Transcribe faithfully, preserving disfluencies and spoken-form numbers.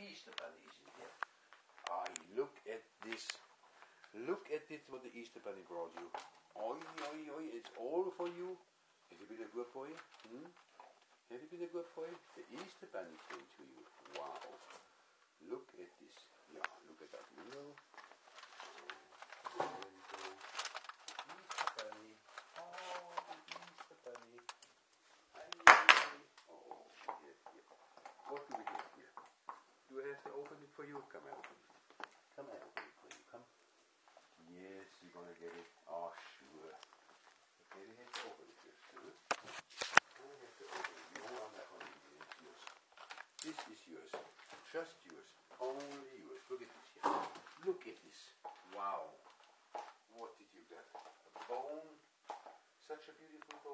Easter bunny is in here. Ah, look at this. Look at it, what the Easter bunny brought you. Oi, oi, oi, it's all for you. Has it been a good boy? Hmm? Has it been a good boy? The Easter bunny came to you. Wow. Look at this. Yeah, look at that window. There we go. Easter bunny. Oh, the Easter bunny. Oh, here, here. What do we have here? Do I have to open it for you? Come and open it. Come and open it for you. Come. Yes, you're gonna get it. Oh, sure. Okay, we have to open it first. Huh? I have to open it. No, I'm not gonna eat it. It's yours. This is yours. Just yours. Only yours. Look at this here. Look at this. Wow. What did you get? A bone? Such a beautiful bone.